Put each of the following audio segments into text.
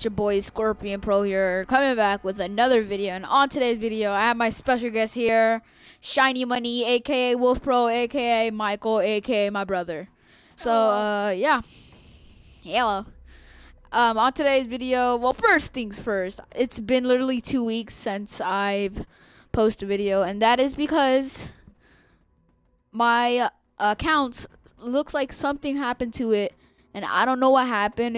It's your boy Scorpion Pro here, coming back with another video. And on today's video, I have my special guest here, Shiny Money, aka Wolf Pro, aka Michael, aka my brother. So, yeah. Hello. On today's video, well, first things first, it's been literally 2 weeks since I've posted a video, and that is because my account looks like something happened to it, and I don't know what happened.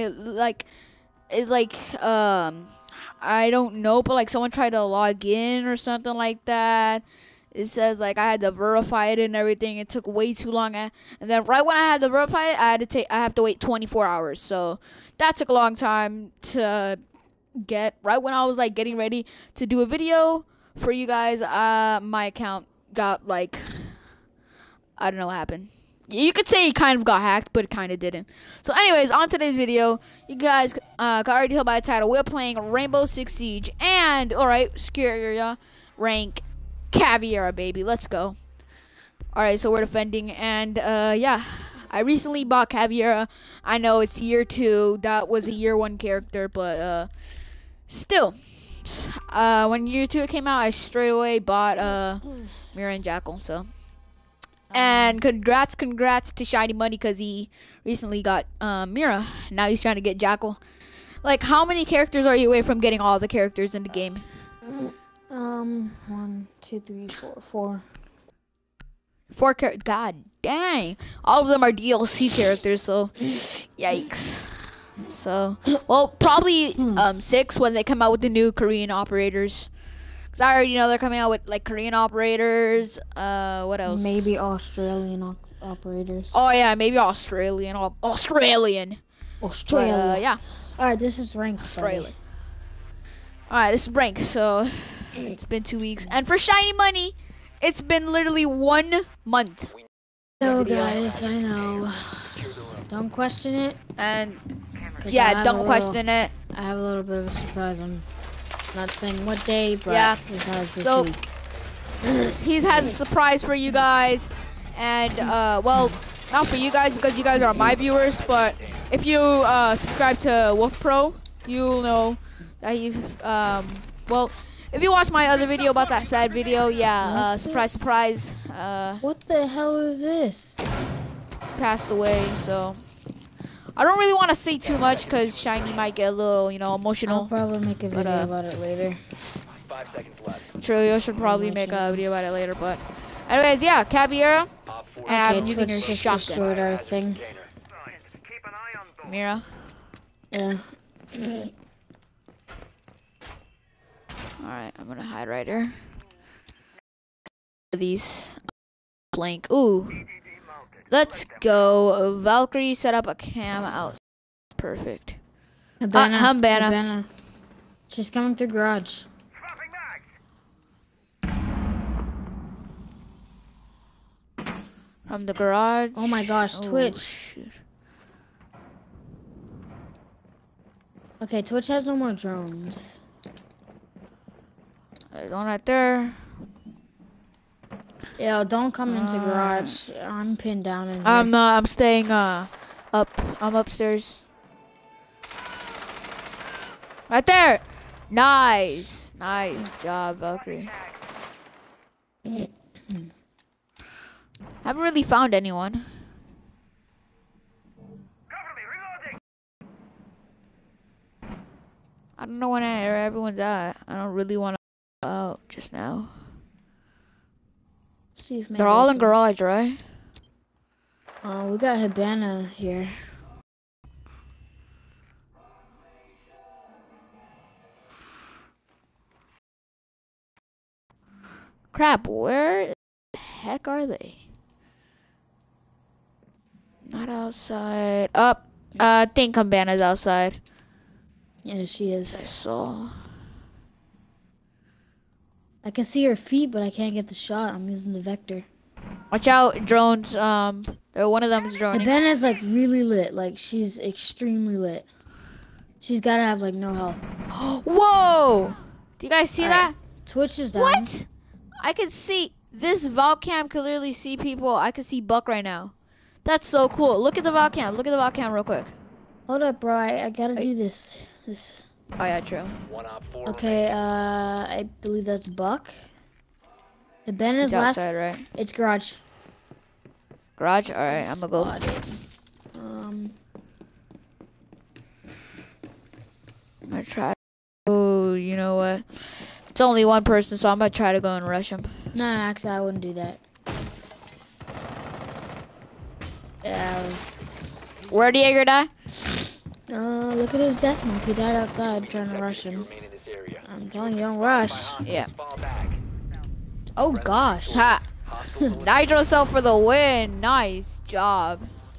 I don't know, but like someone tried to log in or something like that. It says like I had to verify it and everything. It took way too long, and then right when I had to verify it, I have to wait 24 hours. So that took a long time to get. Right when I was like getting ready to do a video for you guys, my account got like, I don't know what happened. You could say it kind of got hacked, but it kind of didn't. So anyways, on today's video, you guys can already tell by the title, we're playing Rainbow Six Siege. And, alright, scare area, rank, Caveira, baby. Let's go. Alright, so we're defending. And, yeah, I recently bought Caveira. I know it's year 2. That was a year 1 character, but, still. When year 2 came out, I straight away bought, Mira and Jackal, so. And congrats to Shiny Money, because he recently got Mira. Now he's trying to get Jackal. Like, how many characters are you away from getting all the characters in the game? 1, 2, 3, 4. 4. 4 characters. God dang. All of them are DLC characters, so yikes. So, well, probably 6 when they come out with the new Korean operators. Cause I already know they're coming out with like Korean operators. What else? Maybe Australian operators. Oh yeah, maybe Australian. Australia. But, yeah. All right, this is ranked. Australia. All right, this is ranked. So it's been 2 weeks, and for Shiny Money, it's been literally 1 month. No, guys, I know. Don't question it. And yeah, don't question it. I have a little bit of a surprise on. Not saying what day, but yeah. This so week. He has a surprise for you guys, and well, not for you guys because you guys are my viewers, but if you subscribe to Wolf Pro, you'll know that he's well, if you watch my other video about that sad video, yeah, surprise, what the hell is this? Passed away, so. I don't really want to say too much because Shiny might get a little, you know, emotional. I'll probably make a video about it later. 5 seconds left. Trilio should probably make a video about it later, but anyways, yeah, Caveira, and I'm using her just shotgun. Destroyed our thing. Mira. Yeah. All right, I'm gonna hide right here. These blank. Ooh. Let's go. Valkyrie set up a cam out. Perfect. Habana. She's coming through garage. From the garage. Oh my gosh, Twitch. Shoot. Okay, Twitch has no more drones. There's one right there. Yo, don't come into garage. I'm pinned down in here. I'm staying up. I'm upstairs. Right there. Nice job, Valkyrie. Haven't really found anyone. I don't know where everyone's at. I don't really want to go out just now. See if they're all in garage, right? We got Habana here. Crap, where the heck are they? Not outside. Up. I think Habana's outside. Yeah, she is. I saw. I can see her feet, but I can't get the shot. I'm using the vector. Watch out, drones. One of them is droning. Habana's like really lit. Like she's extremely lit. She's gotta have like no health. Whoa! Do you guys see that? Twitch is down. What? I can see this Valcam. Clearly see people. I can see Buck right now. That's so cool. Look at the Valcam. Look at the Valcam real quick. Hold up, bro. I gotta do this. Oh yeah, true. One op 4 Okay, I believe that's Buck. The Ben is It's last. outside, right? It's garage. Garage. All right, I'm gonna go. Spotted. I'm gonna try. Oh, you know what? It's only one person, so I'm gonna try to go and rush him. No, actually, I wouldn't do that. Yeah, I was. Where'd Jaeger die? Look at his death mark. He died outside trying to rush him. remain in this area. I'm telling you, don't rush. Yeah. Fall back. Oh gosh. Ha! Nitro cell for the win. Nice job.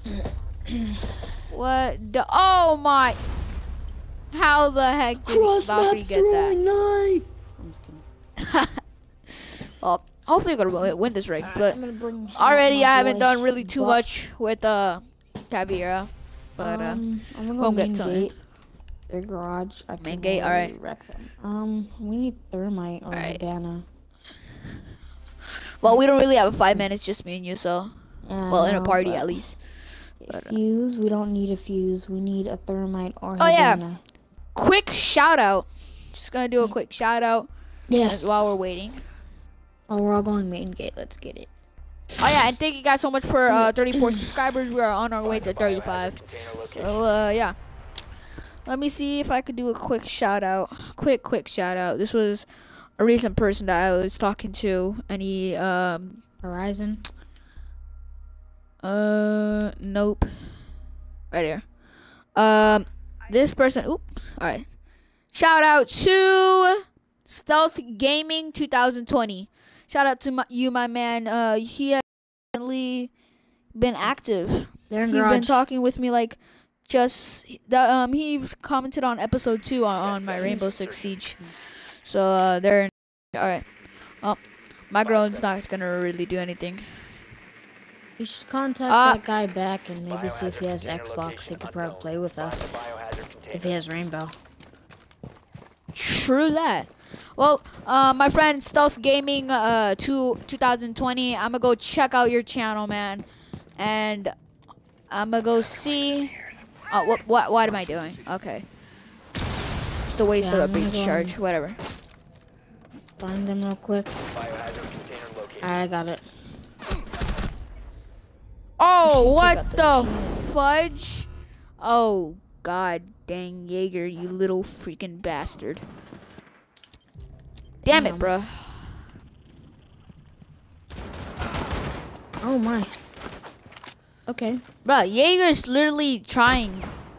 What? Oh my! How the heck did Valkyrie get that? knife. I'm just kidding. Well, hopefully we're gonna win this ring. But I'm gonna bring already my I haven't boy done really too Buck. much with Caveira. But I'm gonna go won't get main something. gate. Their garage. I Main can gate, really alright. wreck them. We need thermite or Alright. Urbana. well, we don't really have 5 minutes, just me and you. So, Yeah, well, I in a know, party but at least. But, fuse. We don't need a fuse. We need a thermite or Oh, yeah. Urbana. quick shout out. Just gonna do a quick shout out Yes. while we're waiting. Oh, we're all going main gate. Let's get it. Oh yeah, and thank you guys so much for 34 subscribers. We are on our way to 35. So yeah, let me see if I could do a quick shout out. Quick shout out. This was a recent person that I was talking to, and he Horizon. nope, right here. This person. Oops. All right. Shout out to Stealth Gaming 2020. Shout out to you, my man. He has recently been active. They're in He's been garage. talking with me like just that. He commented on episode 2 on my Rainbow Six Siege. So they're all right. Well, my groan's not gonna really do anything. You should contact that guy back and maybe see if he has Xbox. He could probably play with us Biohazard container. if he has Rainbow. True that. Well, my friend Stealth Gaming 2020, I'm gonna go check out your channel, man, and I'm gonna go see. Oh, what am I doing? Okay, it's the waste Yeah, of a I'm gonna breach go charge. Whatever. Find them real quick. Biohazard container located. Alright, I got it. Oh, should what check the out fudge? Oh, god dang, Jaeger, you little freaking bastard. Damn it, bruh. Oh my. Okay. Bruh, Jaeger's literally trying.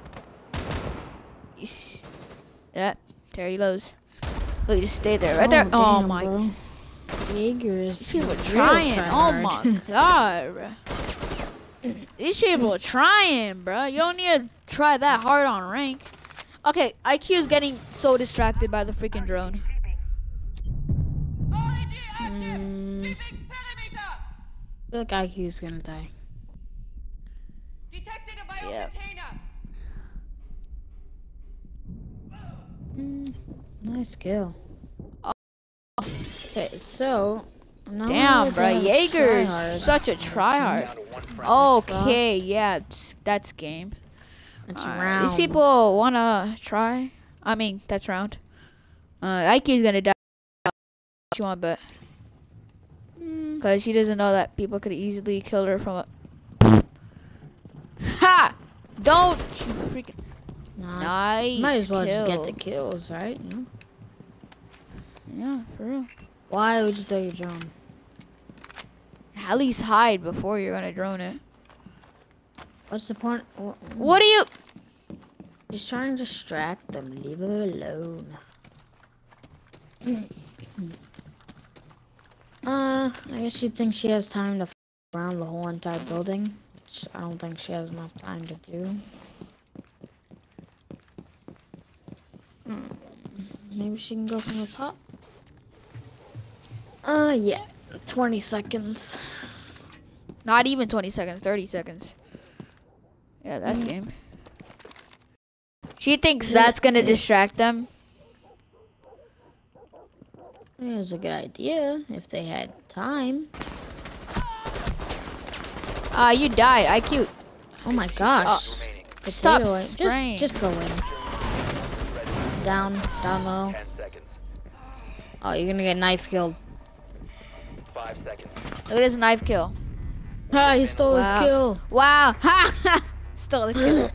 Yeah, there he goes. Look, just stay there. Right there. Oh damn, my. bro. Jaeger is These people are real trying. Oh tryhard. my god, bruh. These people are trying, bruh. You don't need to try that hard on rank. Okay, IQ is getting so distracted by the freaking drone. I feel like IQ's gonna die. Detected a Yep. biocontainer. Nice kill. Okay, so now Damn, we're bruh. gonna Jaeger's tryhard. such a tryhard. Down to one friendly. Okay, yeah, that's game. It's Alright, round. these people wanna try. I mean, that's round. IQ's gonna die. What you want to bet? Cause she doesn't know that people could easily kill her from a. Ha! Don't you freaking. Nice Might as well just get kill. the kills, right? No? Yeah, for real. Why would you throw your drone? At least hide before you're gonna drone it. What's the point? What are you? Just trying to distract them. Leave her alone. I guess she thinks she has time to around the whole entire building, which I don't think she has enough time to do. Maybe she can go from the top. Yeah, 20 seconds. Not even 20 seconds, 30 seconds. Yeah, that's game. She thinks that's gonna distract them. It was a good idea if they had time. You died. IQ. Oh my gosh. Remaining. Stop Potato, spraying. just go in. down low. 10 seconds. Oh, you're gonna get knife killed. 5 seconds. Look at this knife kill. Ha! He stole his Wow. kill. Wow. Ha! Stole the kill.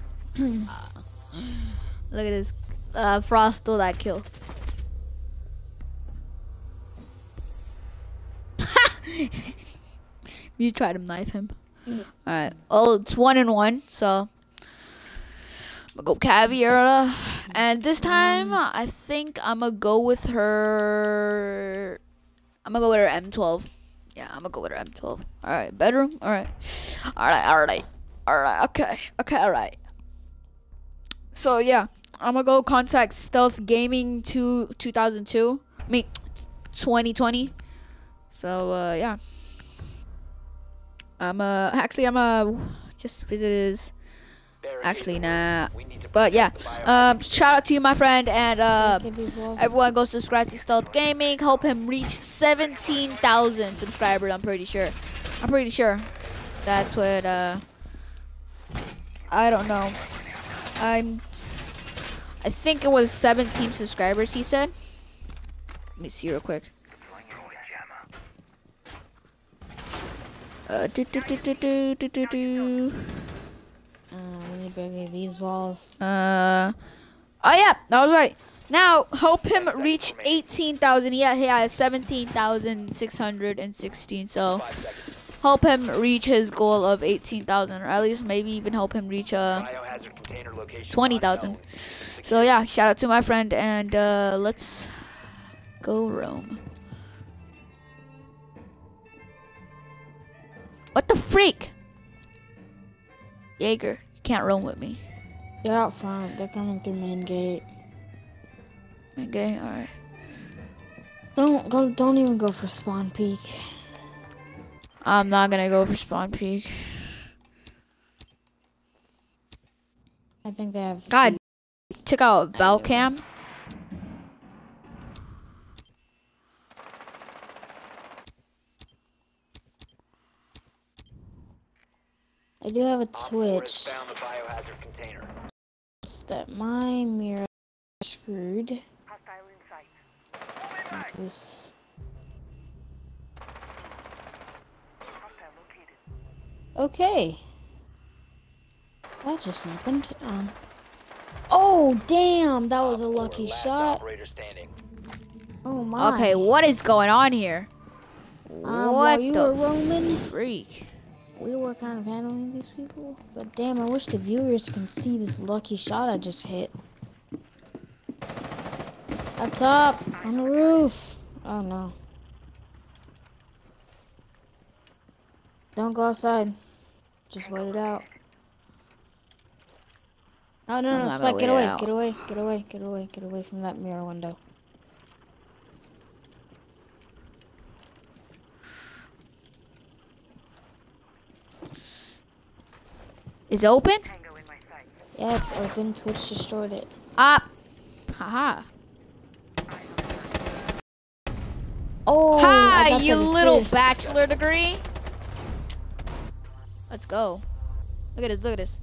Look at this. Frost stole that kill. You tried to knife him. Alright. Oh, it's 1-1, so I'm gonna go Caviera. And this time I think I'm gonna go with her. I'm gonna go with her M12. Yeah, I'm gonna go with her M12. Alright, bedroom. Alright. Alright. Okay, alright. So yeah, I'm gonna go contact Stealth Gaming 2002. I mean 2020. So yeah. I'm just visit his. Actually, nah. But yeah, shout out to you, my friend, and everyone go subscribe to Stealth Gaming. Help him reach 17,000 subscribers. I'm pretty sure. That's what. I don't know. I think it was 17 subscribers. He said. Let me see real quick. Let me break these walls. Oh yeah, that was right. Now help him reach 18,000. Yeah, he has 17,616. So help him reach his goal of 18,000, or at least maybe even help him reach 20,000. So yeah, shout out to my friend, and let's go roam. What the freak? Jaeger, you can't roam with me. They're out front. They're coming through main gate. Main gate, alright. Don't even go for spawn peak. I'm not gonna go for spawn peak. I think they have. God, check out Valcam. I do have a Twitch. Found the biohazard container. It's that my mirror is screwed. This. Okay. That just happened. Oh damn! That was a lucky shot. Oh my. Okay, what is going on here? While What you the were roaming, freak? we were kind of handling these people. But damn, I wish the viewers can see this lucky shot I just hit. Up top, on the roof. Oh no. Don't go outside. Just wait it out. Oh no, I'm no, not Spike, gonna get wait it away, out. get away, get away, get away, get away from that mirror window. Is it open? Yeah, it's open. Twitch destroyed it. Up. Haha. Oh, I Ha! got You the little assist. bachelor degree. Let's go. Look at this. Look at this.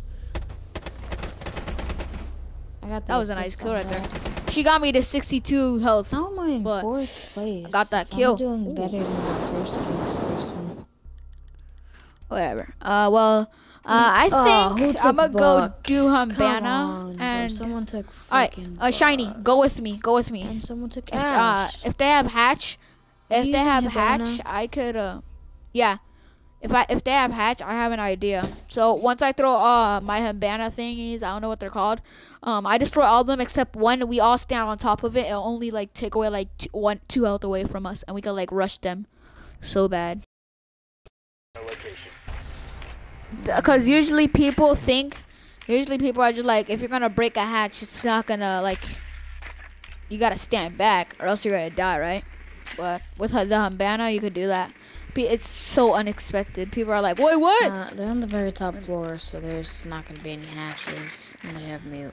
I got the That was a nice assist kill on right there. that. She got me to 62 health. How am I in But 4th place? I got that I'm kill. doing better than the first place person. Whatever. Well, I who think took I'm gonna go Buck? do Come Hambana on, bro. and. Someone took Alright, freaking Shiny, Buck. go with me. Go with me. And someone took Ash. If they have hatch, Are if you they using have Hibana? hatch, I could. Yeah. If they have hatch, I have an idea. So once I throw my Hambana thingies, I don't know what they're called. I destroy all of them except one. We all stand on top of it. It'll only like take away like two health away from us, and we can like rush them, so bad. Because usually people are just like, if you're gonna break a hatch, it's not gonna like. You gotta stand back, or else you're gonna die, right? But with the Hambana, you could do that. It's so unexpected. People are like, wait, what? They're on the very top floor, so there's not gonna be any hatches, and they have mute.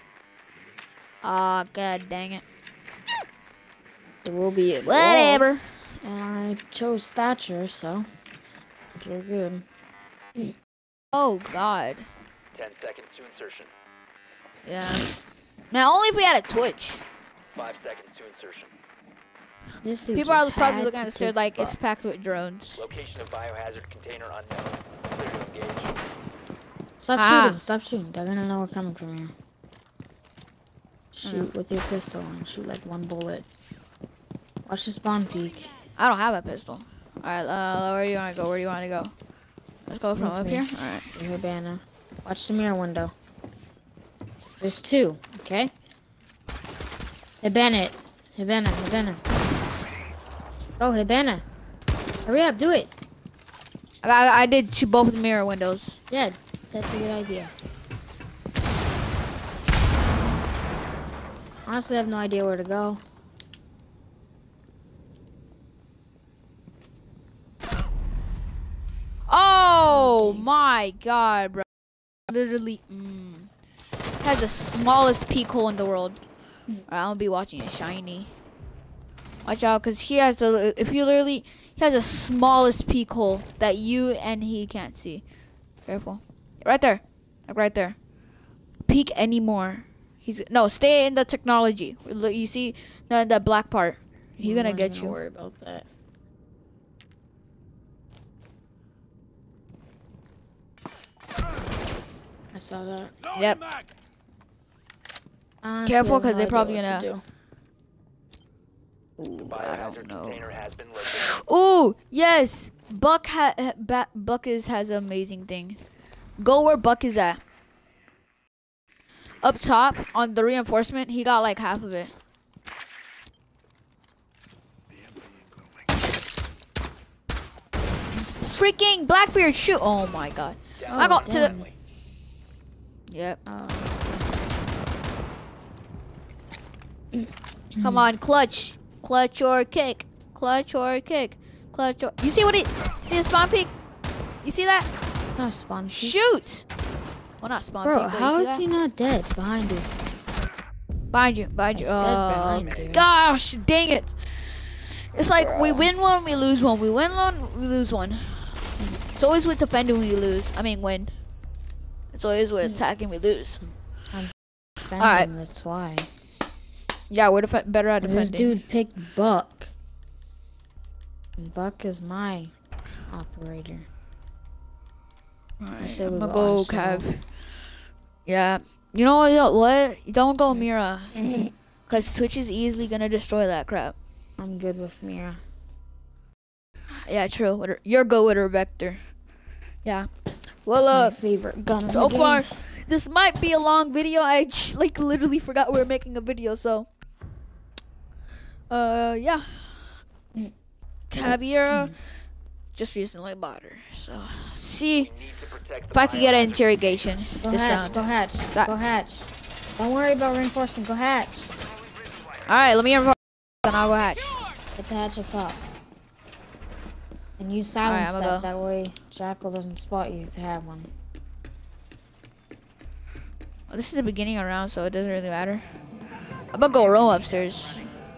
Aw, god dang it. There will be Whatever. walls, and I chose Thatcher, so you're good. Oh god. 10 seconds to insertion. Yeah. Man, only if we had a Twitch. 5 seconds to insertion. This dude People are just probably had looking at to the stairs take like butt. it's packed with drones. Location of biohazard container unknown. Clear to engage. Stop Ah. shooting, stop shooting. They're gonna know we're coming from here. Shoot with your pistol and shoot like one bullet. Watch the spawn peek. I don't have a pistol. Alright, where do you want to go? Where do you want to go? Let's go from With up me. here. Alright. Your Hibana. Watch the mirror window. There's two, okay? Hibana it. Hibana, Hibana. Go, Hibana. Hurry up, do it. I did both mirror windows. Yeah, that's a good idea. Honestly, I have no idea where to go. Oh my god, bro. Literally, has the smallest peek hole in the world. Alright, I'm gonna be watching it shiny. Watch out, cause he has the. If you literally, he has the smallest peek hole that you and he can't see. Careful, right there, like right there. Peek anymore. No, stay in the technology. Look, you see the black part. He's gonna get Don't you. worry about that. I saw that. Yep. Honestly, Careful, I have 'cause no they idea probably what to gonna- do. Ooh, I Biohazard don't know. container has been located. Ooh, yes. Buck has an amazing thing. Go where Buck is at. Up top on the reinforcement, he got like half of it. Freaking Blackbeard, shoot! Oh my god. I got to the. damn. Yep. Oh, Come on, clutch. Clutch or kick. Clutch or kick. Clutch or. You see what it. See the spawn peak? You see that? not a spawn peek. Shoot! Well, not spawn Bro, peak, but how you is see he that? not dead behind you? Behind you, behind you. I said Oh, behind you. gosh, dang it. It's like we win one, we lose one. We win one, we lose one. It's always with defending we lose. I mean, win. It's always with attacking we lose. Defending, Alright. that's why. Yeah, we're better at And this defending. dude picked Buck. And Buck is my operator. Alright, say I'm we gonna go go Arsenal. Cav. Yeah. You know what? Don't go Mira. Because Twitch is easily gonna destroy that crap. I'm good with Mira. Yeah, true. You're good with her vector. Yeah. It's Well, my favorite gun in so the game. far, this might be a long video. I like literally forgot we were making a video. So, yeah. Caviera just recently bought her. So, see We need to protect if the I could get an biohazard. interrogation Go this hatch, round. go hatch, That- go hatch. Don't worry about reinforcing, go hatch. All right, let me reinforce, and I'll go hatch. Get the hatch up top. And use Alright, silence I'ma that, go. that way Jackal doesn't spot you if they have one. Well, this is the beginning of the round, so it doesn't really matter. I'm gonna go roam upstairs.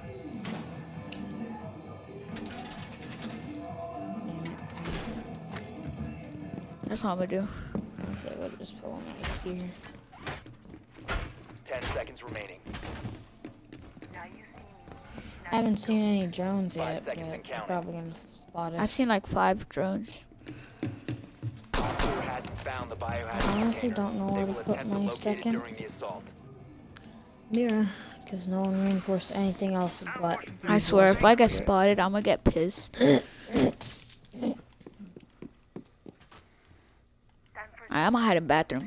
That's what I'm gonna do. I say we'll just pull him out of here. 10 seconds remaining. I haven't seen any drones 5 yet, but seconds and they're counting. probably gonna spot us. I've seen like 5 drones. Operator hasn't found the biohazard I honestly container. don't know They where to will put attempt my locate it second. during the assault. Mira, because no one reinforced anything else but. I these swear, walls if I get here. spotted, I'm gonna get pissed. Alright, I'm gonna hide in bathroom.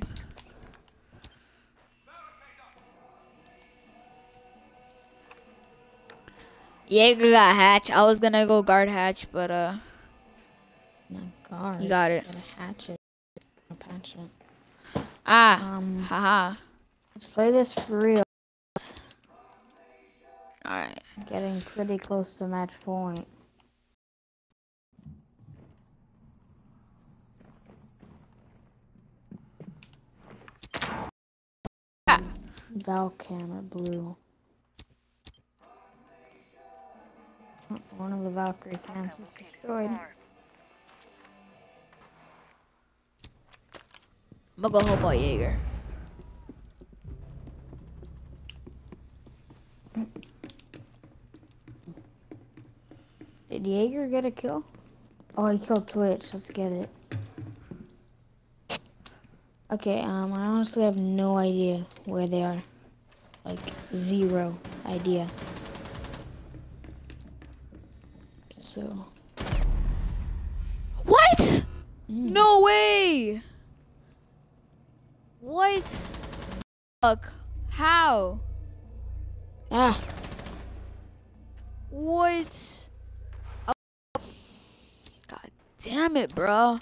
Jaeger got hatch. I was gonna go guard hatch, but My God. you got it. Got a hatchet. A hatchet. Ah, haha. Let's play this for real. Alright. Getting pretty close to match point. Valcam at blue. Oh, one of the Valkyrie cams is destroyed. I'm gonna go help out Jaeger. Jaeger get a kill? Oh, he killed Twitch. Let's get it. Okay, I honestly have no idea where they are. Like, zero idea. So. What? No way. What? Fuck. How? Ah. What? Oh. God damn it, bro.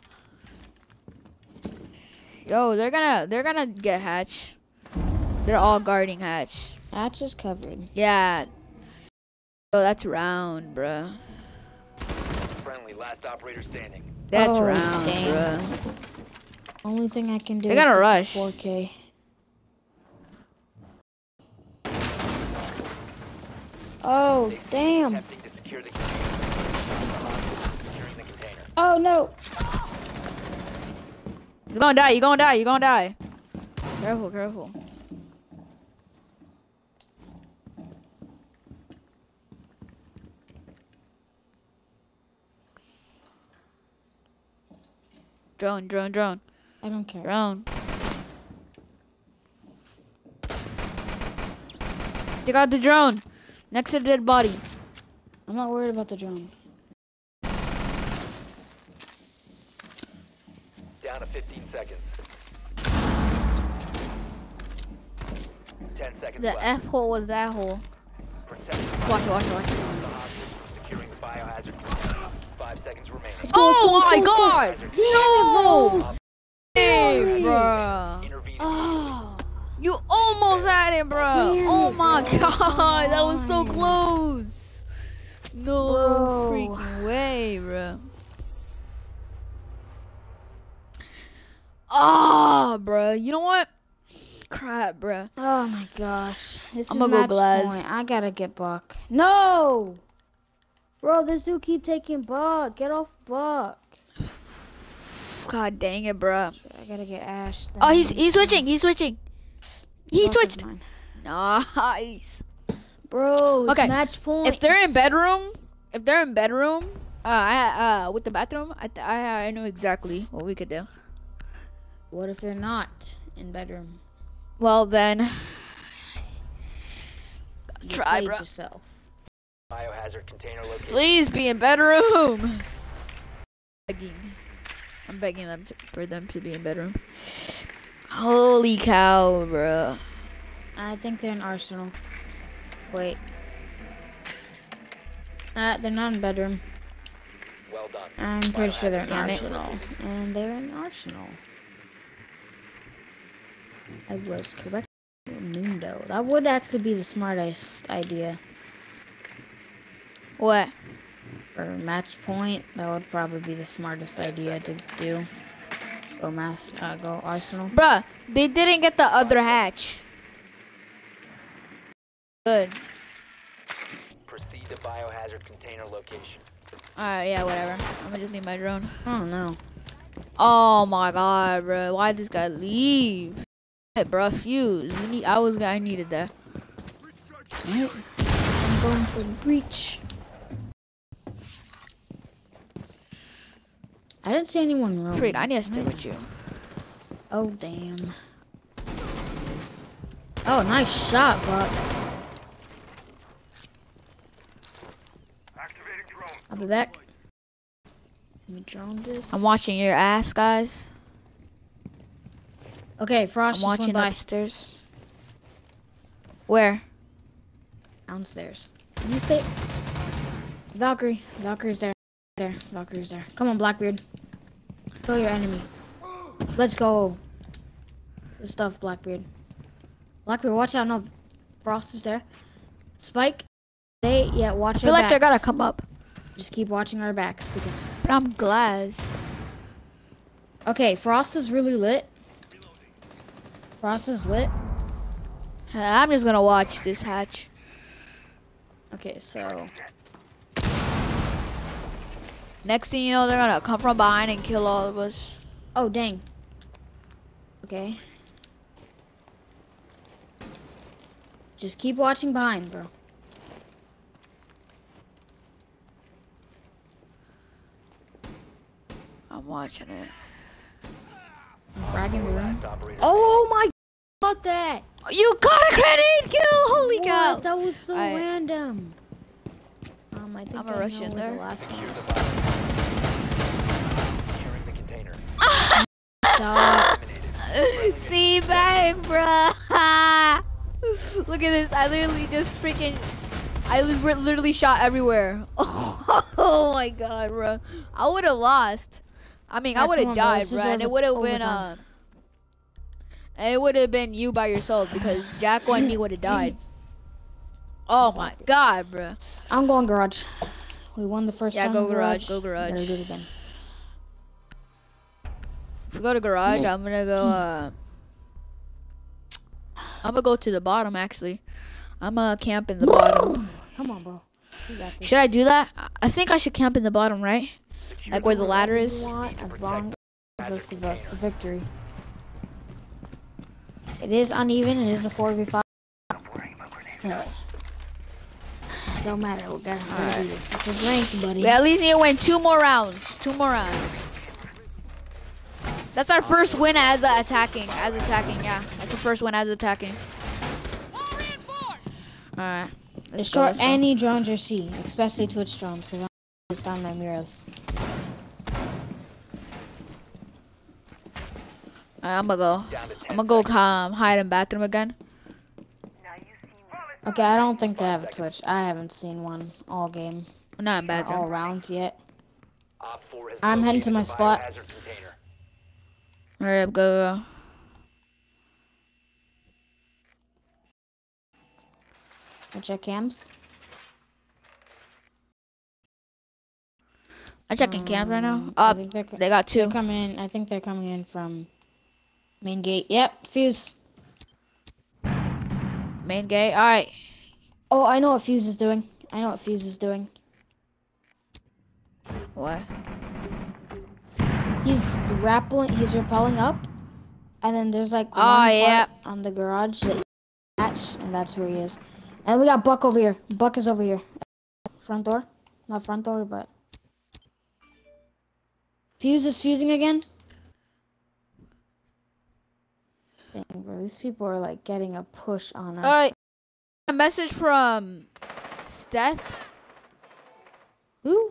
Yo, they're gonna get hatch. They're all guarding hatch. Hatch is covered. Yeah. Oh, that's round, bro. Friendly, last operator standing. That's Oh, round, damn. bro. Only thing I can do They're is gonna get to rush. 4K. Oh, damn. Attempting to secure the container. Securing the container. Oh, no. You're gonna die. You're gonna die. You're gonna die. Careful, careful. Drone, drone, drone, I don't care. drone. Take out the drone. Next to the dead body. I'm not worried about the drone. Down to 15 seconds. 10 seconds The left. F hole was that hole. Protect Let's watch it, watch it, watch it. the hostage. Securing the biohazard container. 5 seconds remaining. Oh my god! Damn, No! Hey, bro. Intervene. Oh. You almost had it, bro. Damn Oh it, my bro. god, that was so Come on. close. No Bro. freaking way, bro. Ah, bro. You know what? Crap, bro. Oh my gosh. This I'ma is go match Glaz. point. I gotta get Buck. No! Bro, this dude keep taking Buck. Get off Buck. God dang it, bro. I gotta get Ash. Oh, he's switching. He's switching. He Buck is switched. mine. Nice. Bro, it's Okay, match point. If they're in bedroom, with the bathroom, I know exactly what we could do. What if they're not in bedroom? Well then, You try, played bro. yourself. Biohazard container location. Please be in bedroom. I'm begging them for them to be in bedroom. Holy cow, bro. I think they're in Arsenal. Wait. They're not in bedroom. Well done. I'm pretty sure they're in Damn it. Arsenal. And they're in Arsenal. I was correct. Mundo. That would actually be the smartest idea. What? For match point, that would probably be the smartest idea to do. Go Arsenal. Bruh, they didn't get the other hatch. Good. Proceed to biohazard container location. Alright, yeah, whatever. I'm gonna just leave my drone. Oh no. Oh my god, bro. Why did this guy leave? Hey, bro, fuse. I needed that. Right. I'm going for the breach. I didn't see anyone roam. Freak, I need to stick with you. Oh damn. Oh, nice shot, Buck. I'll be back. Let me drone this. I'm watching your ass, guys. Okay, Frost I'm just went watching by upstairs. Where? downstairs. You stay. Valkyrie. Valkyrie's there. Valkyrie's there. Come on, Blackbeard. Kill your enemy. Let's go. Good stuff, Blackbeard. Blackbeard, watch out. No, Frost is there. Spike. Watch I feel our like they're backs. gonna come up. Just keep watching our backs because. But I'm glass. Okay, Frost is really lit. Frost is lit. I'm just gonna watch this hatch. Okay, so Next thing you know, they're gonna come from behind and kill all of us. oh dang. Okay. Just keep watching behind, bro. I'm watching it. I'm fragging the room. Last operator Oh my god, that! You got a grenade kill! Holy cow! What? That was so Alright. random. I think I'm a I rush know in where there. the last one standing. is. Securing the container. Stop. Eliminated. See back, bruh. Look at this. I literally just freaking. I literally shot everywhere. Oh my god, bro. I would have lost. I mean, I Alright, would come have on, bro. died, This bro. is And it would have been overtime. and it would have been you by yourself because Jacko and me would have died. Oh my god, bro. I'm going garage. We won the first Yeah, time. go in garage, go garage. Better do it again. If we go to garage, I'm gonna go. I'm gonna go to the bottom. Actually, I'm gonna camp in the bottom. Come on, bro. You got this. Should I do that? I think I should camp in the bottom, right? Secure Like where the ladder You is. want, to as protect long the as it's the container. victory. It is uneven. It is a 4v5. Don't matter. We're gonna do this. This is ranked, buddy. We at least need to win 2 more rounds. 2 more rounds. That's our first win as attacking. Yeah, that's the first win as attacking. Alright. Let's go, Destroy let's go. any drones you see, especially Twitch drones, because I'm just on my mirrors. Alright, I'm gonna go. Down to 10 I'm gonna go hide in bathroom again. Okay, I don't think they have a Twitch. I haven't seen one all game, I'm not in or all bathroom. round yet. Op 4 has I'm heading to located my the spot. biohazard container. Hurry up, go. I check cams. I'm checking camp right now. I Up. think they're They got 2. coming in. I think they're coming in from main gate. Yep, Fuse. Main gate. Alright. Oh, I know what Fuse is doing. What? He's rappelling up, and then there's like Oh, one yeah. part on the garage that you catch, and that's where he is. And we got Buck over here. Buck is over here. Front door, not front door, but Fuse is fusing again. Dang, bro, these people are like getting a push on us. Alright. A message from Steph. Who?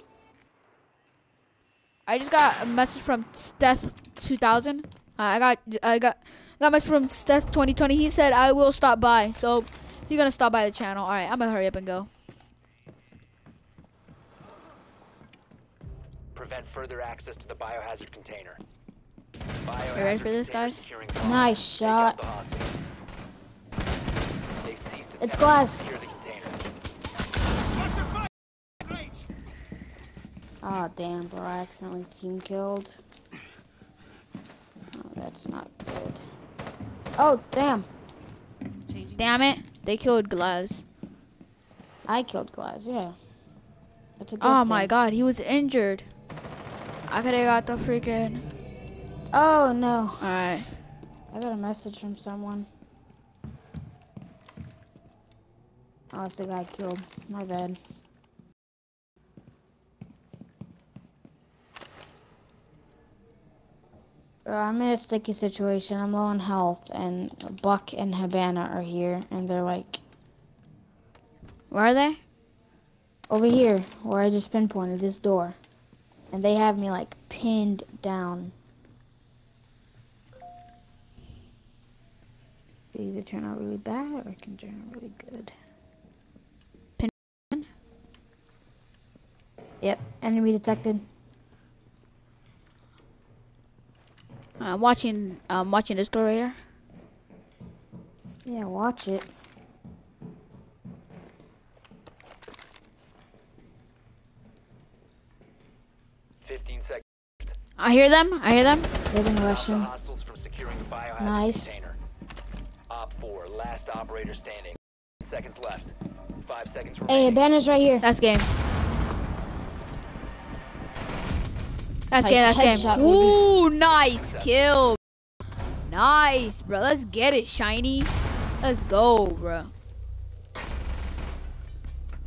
I just got a message from Steph 2000. I got a message from Steph 2020. He said I will stop by. So you're gonna stop by the channel. All right, I'm gonna hurry up and go. Prevent further access to the biohazard container. You ready for this, container guys? securing bombs. Nice Take out shot. the hostage. They've ceased It's attempting to glass. secure the container. Oh damn, bro! I accidentally team killed. Oh, that's not good. Oh damn! Damn it! They killed Glaz. I killed Glass. Yeah. That's a good Oh thing. my God, he was injured. I could have got the freaking. Oh no! All right. I got a message from someone. Oh, it's the guy killed. My bad. I'm in a sticky situation. I'm low on health, and Buck and Habana are here, and they're like Where are they? over here, where I just pinpointed this door, and they have me like pinned down. It can either turn out really bad or it can turn out really good. Pin. Yep, enemy detected. I'm watching this door right here. Yeah, watch it. I hear them. They've been The rushing. hostiles from securing the biohazard Nice. container. Op 4, last operator standing. Seconds left. 5 seconds Hey, remaining. Habana's right here. That's game. That's Like, game. That's headshot, game. Ooh, nice kill. Nice, bro. Let's get it, shiny. Let's go, bro.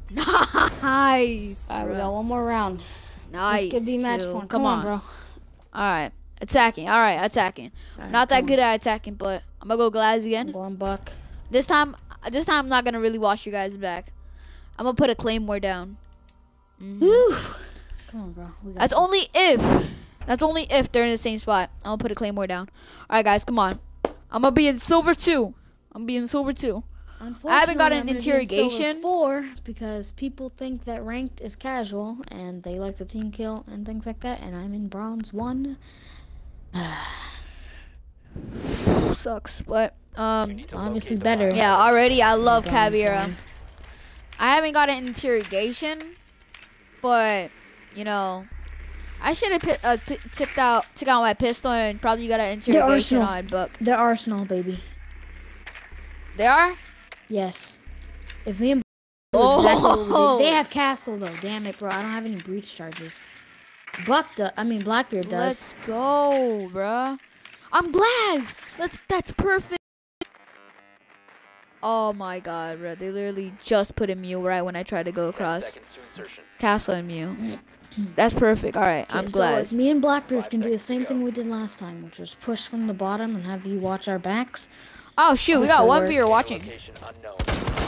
Nice. Alright, we bro. got one more round. Nice. This could be match kill. point. Come on, bro. Alright. Attacking. Alright, attacking. Alright, Not that come good at attacking, but I'm gonna go Glass on. again. I'm going Buck. This time I'm not gonna really watch you guys back. I'm gonna put a Claymore down. Woo. Come on, bro. We got That's this. only if they're in the same spot. I'm gonna put a Claymore down. Alright guys, come on. I'm gonna be in silver 2. I haven't got an Unfortunately, I'm gonna be in silver interrogation. 4 because people think that ranked is casual and they like to team kill and things like that, and I'm in bronze 1. Sucks, but Obviously better. yeah, already I love Bronze Caveira. 1. I haven't got an interrogation, but you know, I should have took out my pistol and probably got an interrogation Arsenal. on Buck. They're Arsenal, baby. They are? Yes. If me and Oh. exactly what we did. They have castle though. Damn it, bro. I don't have any breach charges. Blackbeard does. Let's go, bruh. I'm Glaz. That's perfect. Oh my god, bro. They literally just put a Mew right when I tried to go 10 across. seconds to insertion. Castle and Mew. That's perfect. Alright, I'm So Glaz. if me and Blackbeard can do the same thing we did last time, which was push from the bottom and have you watch our backs. Oh shoot, we got Honestly, one we're- viewer watching. Location unknown.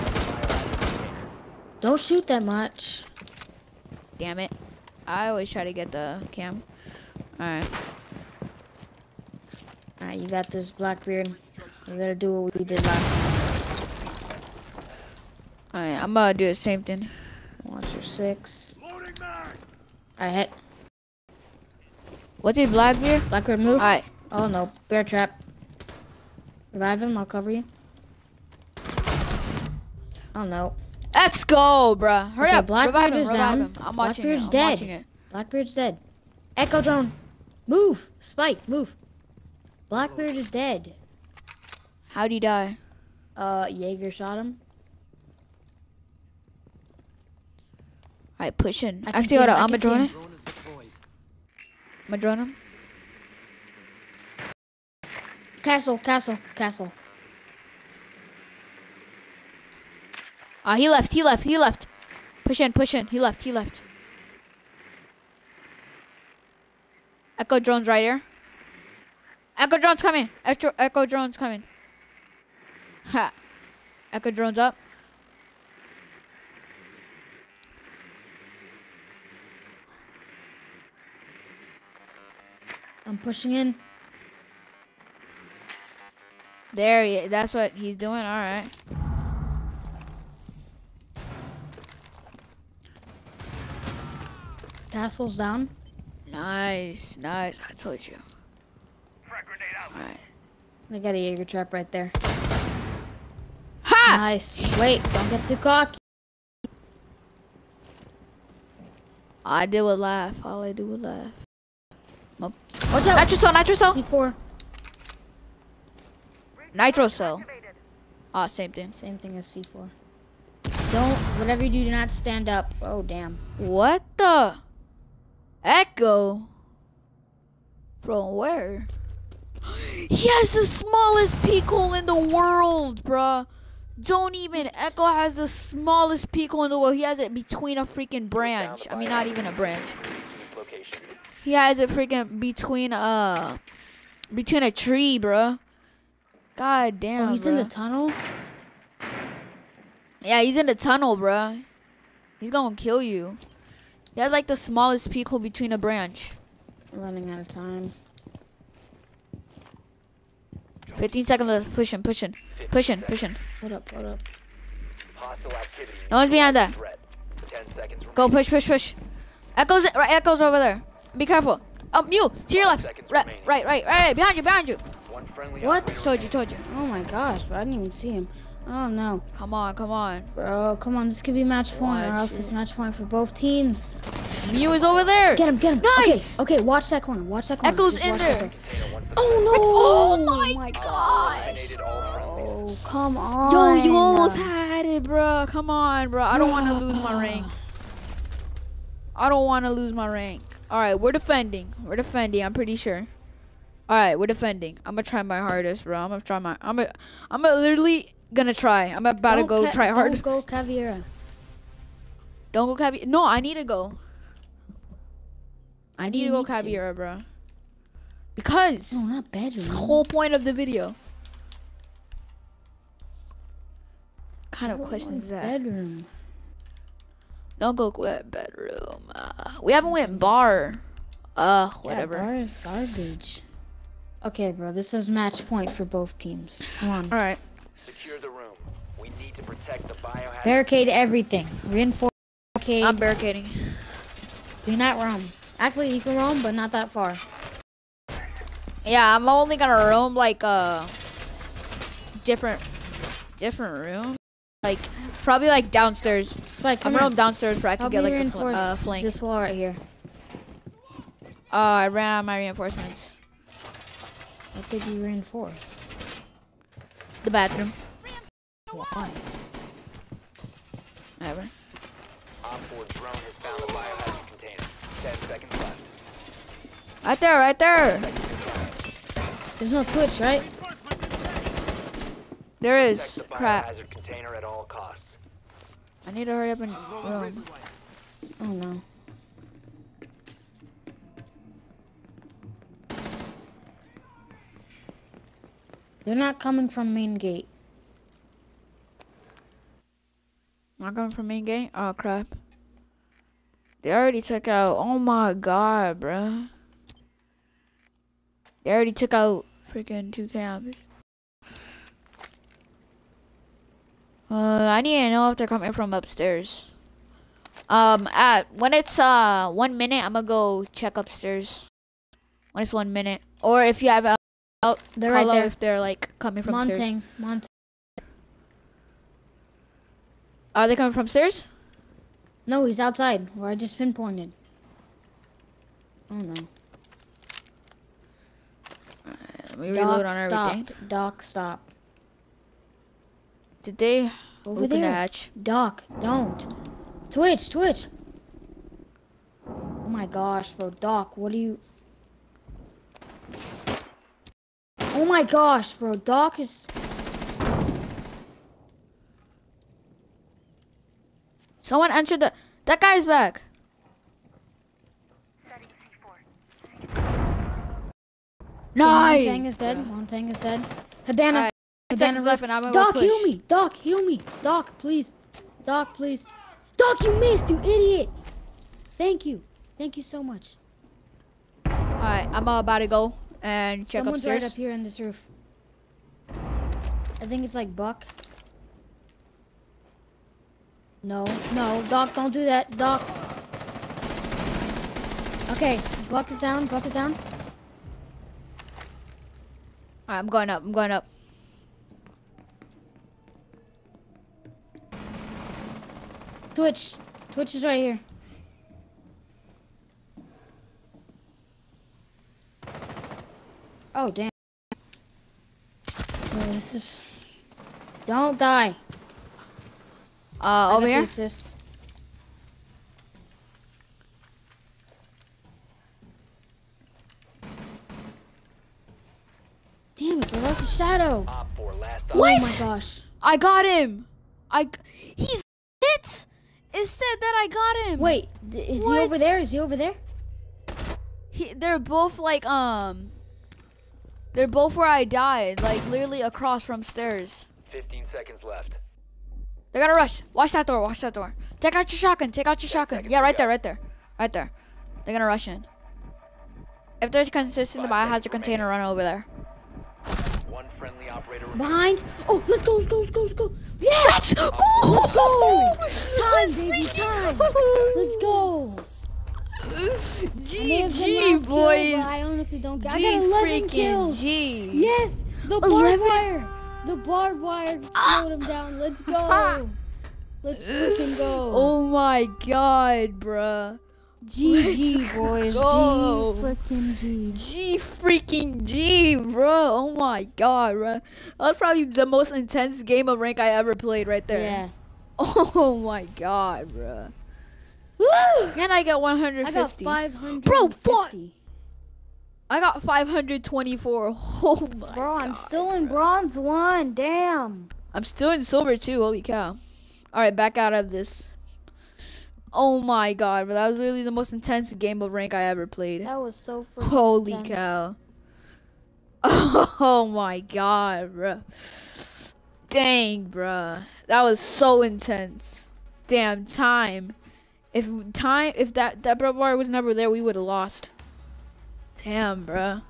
Don't shoot that much. Damn it. I always try to get the cam. Alright. Alright, you got this, Blackbeard. You gotta do what we did last time. Alright, I'm gonna do the same thing. Watch your 6. Alright, hit. What did Blackbeard? Blackbeard, move. Alright. Oh no, bear trap. Revive him, I'll cover you. Oh no. Let's go, bruh. Hurry Okay, up. Blackbeard is revive down. him. I'm watching Blackbeard's it. dead. I'm watching it. Blackbeard's dead. Echo drone. Move. Spike, move. Blackbeard is dead. How'd he die? Jaeger shot him. Alright, push in. I can Actually, see hold him, up. I I'm gonna can see drone him. it. I'm gonna drone him. Castle. He left. Push in. He left. Echo drone's right here. Echo drone's coming. Echo drone's coming. Ha. Echo drone's up. I'm pushing in. There he is. That's what he's doing. Alright. Castle's down. Nice. I told you. Alright. I got a Jaeger trap right there. Ha! Nice. Wait, don't get too cocky. All I did was laugh. Watch out. Nitro cell. C4. Nitro cell. Oh, same thing. Same thing as C4. Don't, whatever you do not stand up. Oh, damn. What the? Echo? From where? He has the smallest peak hole in the world, bruh. Don't even. Echo has the smallest peak hole in the world. He has it between a freaking branch. I mean, not even a branch. Location. He has it freaking between a tree, bruh. God damn, Oh, he's in the bruh. tunnel? Yeah, he's in the tunnel, bruh. He's gonna kill you. He has like the smallest peak hole between a branch. Running out of time. 15 seconds left. Push him. Hold up. Hostile activity. No one's behind that. Threat. 10 seconds Go remaining. push. Echo's over there. Be careful. Mew, to your left. Seconds remaining. Right. Behind you. One friendly What? operator Told you. Oh my gosh, bro, I didn't even see him. Oh no. Come on. Bro, come on, this could be match point, or Watch else it. it's match point for both teams. Mew is over there. Get him. Nice. Okay, watch that corner. Echo's Just in watch there. that corner. container once the Oh no! Oh my gosh. eliminated all friendlies. Oh, come on. Yo, you almost had it, bro. Come on, bro. I don't want to lose my rank. All right, we're defending. I'm pretty sure. All right, we're defending. I'm gonna try my hardest, bro. I'm literally gonna try. I'm about to go try hard. Don't go Caveira. Don't go Caveira. No, I need to go. I need to go to. Caveira, bro. Because No, not it's the bedroom. whole point of the video. What kind I of don't question like is that? Bedroom. Don't go wet bedroom. We haven't went bar. Whatever. Yeah, bar is garbage. Okay, bro. This is match point for both teams. Come on. All right. Secure the room. We need to protect the biohazard. Barricade everything. Reinforce barricade. I'm barricading. Do not roam. Actually, you can roam, but not that far. Yeah, I'm only gonna roam like different room. Like probably like downstairs. Spike, I'm come roam here. downstairs where I can Help get me like reinforce the flank. this wall right here. I ran out of my reinforcements. What did you reinforce? The bathroom. Why? Whatever. Op 4 drone has found the biohazard container. 10 seconds left. Right there, right there. There's no Twitch, right? There Protect is. the Crap. biohazard container at all costs. I need to hurry up and roam. Oh no. They're not coming from main gate. Not coming from main gate? Oh crap. They already took out. Oh my god, bruh. They already took out freaking 2 cams. I need to know if they're coming from upstairs. When it's 1 minute, I'm gonna go check upstairs. When it's 1 minute, or if you have out, They're right call out there. if they're like coming from stairs. Montang. Are they coming from stairs? No, he's outside where I just pinpointed. Oh no. Let me reload on everything. Doc, stop. Did they Over open the there. hatch? Doc, don't. Twitch. Oh my gosh, bro. Doc, what are you... Oh my gosh, bro. Doc is... Someone entered the. That guy's back. Nice. Montang is dead. Montang is dead. Habana. Alright, 10 seconds left and I'm gonna Doc, go heal push. me. Doc, heal me. Doc, please. Doc, please. Doc, you missed, you idiot. Thank you. Thank you so much. Alright, I'm about to go and check Someone's upstairs. right up here in this roof. I think it's like Buck. No, Doc, don't do that, Doc. Okay, Buck is down, Alright, I'm going up. Twitch is right here. Oh, damn. Oh, this is... Don't die. I Over got the here? assist. Damn it, bro, that's a shadow. Op 4 last op. What? Oh my gosh. I got him. He's it. It said that I got him. Wait, is he over What? there? Is he over there? They're both like they're both where I died, like literally across from stairs. 15 seconds left. They're gonna rush. Watch that door. Take out your shotgun. seconds Yeah, to right go. there. They're gonna rush in. If there's consistent, the 5 biohazard seconds container run over there. One friendly operator remaining. Behind. Oh, let's go. Yes! Let's Let's go! Let's Time, baby, freaking time. go! Let's go. I may have been GG, last kill, boys. but I honestly don't care. I G got 11 freaking kills. G. Yes, the barbed 11? wire. The barbed wire slowed him down. Let's go. Let's freaking go. Oh my god, bruh. GG, boys. go. G freaking G. G freaking G, bro. Oh my god, bro. That was probably the most intense game of rank I ever played right there. Yeah. Oh my god, bro. Woo! And I got 150. I got 550. Bro, what? I got 524. Oh my Bro, I'm god. still in bronze 1. Damn. I'm still in silver too. Holy cow. Alright, back out of this. Oh my god, bro. That was literally the most intense game of rank I ever played. That was so freaking Holy intense. cow. Oh my god, bro. Dang, bro. That was so intense. Damn, time. If that bro bar was never there, we would have lost. Damn, bro.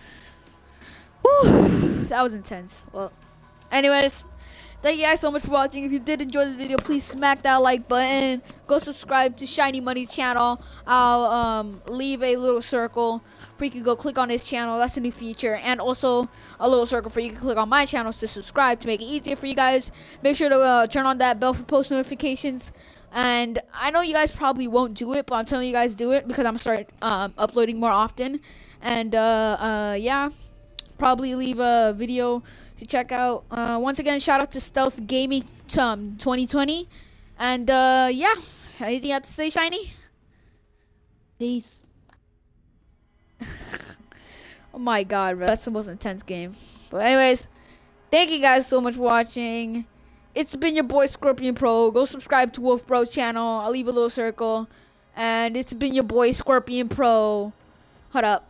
Whew, that was intense. Well, anyways, thank you guys so much for watching. If you did enjoy this video, please smack that like button. Go subscribe to Shiny Money's channel. I'll leave a little circle for you can go click on his channel. That's a new feature. And also a little circle for you to click on my channel to subscribe to make it easier for you guys. Make sure to turn on that bell for post notifications. And I know you guys probably won't do it, but I'm telling you guys do it because I'm gonna start uploading more often. And yeah, probably leave a video to check out. Once again, shout out to Stealth Gaming 2020. And yeah, anything you have to say, Shiny? Peace. Oh my god, bro, that's the most intense game. But anyways, thank you guys so much for watching. It's been your boy Scorpion Pro. Go subscribe to Wolf Bro's channel. I'll leave a little circle. And it's been your boy Scorpion Pro. Hold up.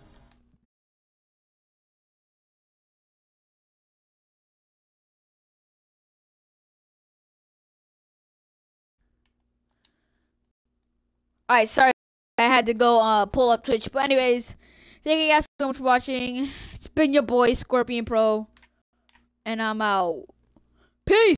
Alright, sorry. I had to go pull up Twitch. But anyways, thank you guys so much for watching. It's been your boy Scorpion Pro. And I'm out. Peace.